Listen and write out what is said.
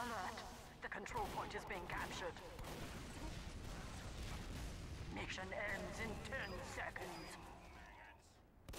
Alert! The control point is being captured. Mission ends in 10